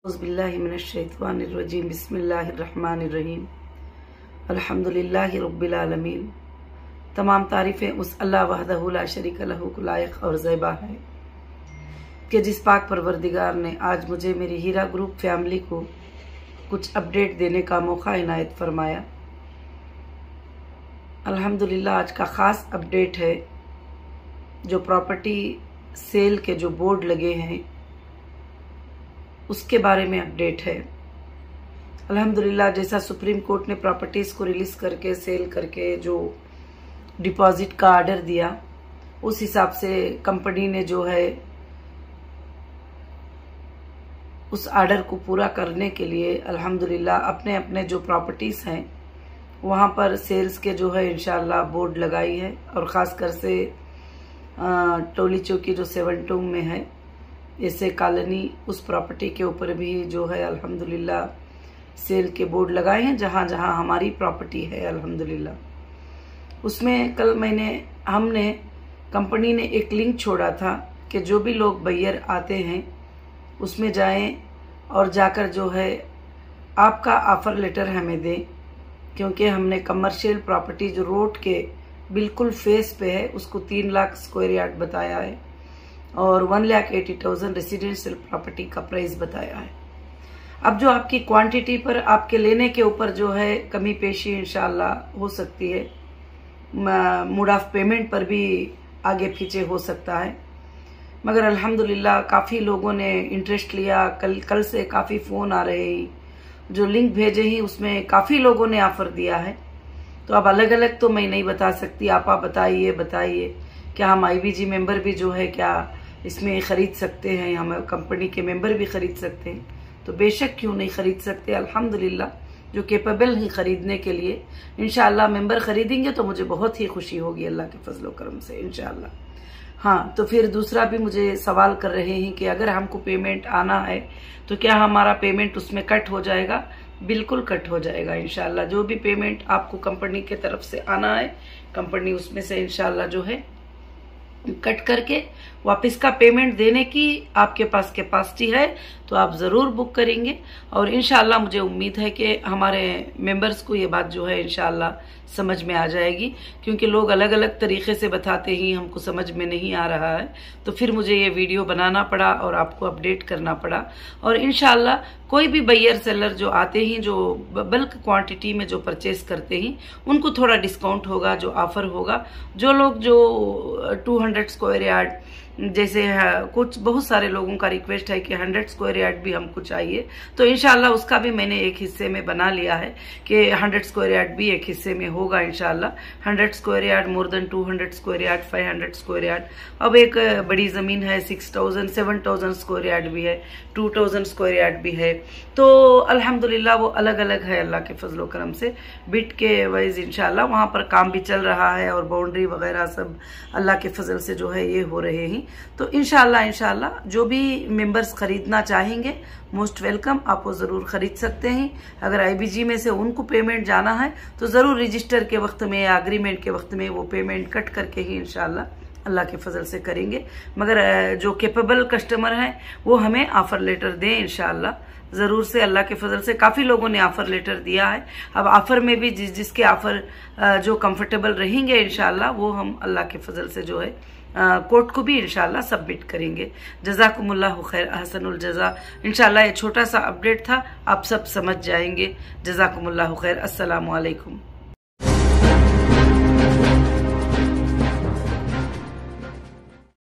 औज़ुबिल्लाहिमिनश्शैतानिर्रजीम बिस्मिल्लाहिर्रहमानिर्रहीम अल्हम्दुलिल्लाहि रब्बिल आलमीन। तमाम तारीफ़ें उस अल्लाह वहदहु ला शरीका लहू को लायक और ज़ैबा है कि जिस पाक परवरदिगार ने आज मुझे मेरी हीरा ग्रुप फैमिली को कुछ अपडेट देने का मौका इनायत फरमाया। अल्हम्दुलिल्लाह आज का ख़ास अपडेट है जो प्रॉपर्टी सेल के जो बोर्ड लगे हैं उसके बारे में अपडेट है। अल्हम्दुलिल्लाह जैसा सुप्रीम कोर्ट ने प्रॉपर्टीज़ को रिलीज़ करके सेल करके जो डिपॉजिट का आर्डर दिया उस हिसाब से कंपनी ने जो है उस आर्डर को पूरा करने के लिए अल्हम्दुलिल्लाह अपने अपने जो प्रॉपर्टीज़ हैं वहाँ पर सेल्स के जो है इंशाअल्लाह बोर्ड लगाई है। और ख़ासकर से टोली चौकी जो 7 टूम में है ऐसे कॉलोनी उस प्रॉपर्टी के ऊपर भी जो है अल्हम्दुलिल्लाह सेल के बोर्ड लगाए हैं जहाँ जहाँ हमारी प्रॉपर्टी है। अल्हम्दुलिल्लाह उसमें कल हमने कंपनी ने एक लिंक छोड़ा था कि जो भी लोग बायर आते हैं उसमें जाएं और जाकर जो है आपका ऑफ़र लेटर हमें दें, क्योंकि हमने कमर्शियल प्रॉपर्टी जो रोड के बिल्कुल फेस पे है उसको 3 लाख स्क्वायर यार्ड बताया है और 1,80,000 रेसिडेंशियल प्रॉपर्टी का प्राइस बताया है। अब जो आपकी क्वांटिटी पर आपके लेने के ऊपर जो है कमी पेशी इंशाअल्लाह हो सकती है, मोड ऑफ पेमेंट पर भी आगे पीछे हो सकता है, मगर अल्हम्दुलिल्लाह काफ़ी लोगों ने इंटरेस्ट लिया। कल से काफ़ी फ़ोन आ रहे हैं, जो लिंक भेजे ही उसमें काफ़ी लोगों ने ऑफ़र दिया है। तो अब अलग अलग तो मैं नहीं बता सकती, आप बताइए क्या हम IBG मेंबर भी जो है क्या इसमें ख़रीद सकते हैं, हम कंपनी के मेंबर भी ख़रीद सकते हैं? तो बेशक क्यों नहीं ख़रीद सकते। अल्हम्दुलिल्लाह जो कैपेबल हैं ख़रीदने के लिए इंशाअल्लाह मेंबर ख़रीदेंगे तो मुझे बहुत ही खुशी होगी अल्लाह के फजल व करम से इंशाअल्लाह। हाँ, तो फिर दूसरा भी मुझे सवाल कर रहे हैं कि अगर हमको पेमेंट आना है तो क्या हमारा पेमेंट उसमें कट हो जाएगा? बिल्कुल कट हो जाएगा इंशाअल्लाह। जो भी पेमेंट आपको कंपनी के तरफ से आना है कंपनी उसमें से इंशाअल्लाह जो है कट करके वापस का पेमेंट देने की आपके पास कैपेसिटी है तो आप ज़रूर बुक करेंगे। और इंशाअल्लाह मुझे उम्मीद है कि हमारे मेंबर्स को ये बात जो है इंशाअल्लाह समझ में आ जाएगी, क्योंकि लोग अलग अलग तरीके से बताते ही हमको समझ में नहीं आ रहा है, तो फिर मुझे ये वीडियो बनाना पड़ा और आपको अपडेट करना पड़ा। और इंशाअल्लाह कोई भी बायर सेलर जो आते हैं जो बल्क क्वांटिटी में जो परचेस करते हैं उनको थोड़ा डिस्काउंट होगा, जो ऑफ़र होगा। जो लोग जो 200 स्क्वायर यार्ड जैसे कुछ बहुत सारे लोगों का रिक्वेस्ट है कि 100 स्क्वायर यार्ड भी हमको चाहिए, तो इंशाअल्लाह उसका भी मैंने एक हिस्से में बना लिया है कि 100 स्क्वायर यार्ड भी एक हिस्से में होगा इंशाअल्लाह। 100 square yard more than 200 square yard 500 square yard. अब एक बड़ी ज़मीन है 6,000 7,000 स्क्वायर यार्ड भी है, 2,000 स्क्वायर यार्ड भी है। तो अल्हम्दुलिल्लाह वो अलग अलग है अल्लाह के फजल करम से बिट के वाइज इंशाअल्लाह वहाँ पर काम भी चल रहा है और बाउंड्री वगैरह सब अल्लाह के फजल से जो है ये हो रहे हैं। तो इंशाअल्लाह जो भी मेंबर्स खरीदना चाहेंगे मोस्ट वेलकम, आप वो ज़रूर खरीद सकते हैं। अगर IBG में से उनको पेमेंट जाना है तो ज़रूर रजिस्टर के वक्त में या अग्रीमेंट के वक्त में वो पेमेंट कट करके ही इंशाअल्लाह अल्लाह के फजल से करेंगे। मगर जो कैपेबल कस्टमर हैं वो हमें ऑफ़र लेटर दें इंशाअल्लाह ज़रूर से। अल्लाह के फजल से काफ़ी लोगों ने ऑफ़र लेटर दिया है। अब ऑफ़र में भी जिसके ऑफ़र जो कंफर्टेबल रहेंगे इंशाअल्लाह वो हम अल्लाह के फजल से जो है कोर्ट को भी इंशाअल्लाह सबमिट करेंगे। जज़ाकुमुल्लाहु खैर अहसनुल जज़ा। इंशाअल्लाह ये छोटा सा अपडेट था, आप सब समझ जाएंगे। जज़ाकुमुल्लाहु खैर। अस्सलामु अलैकुम।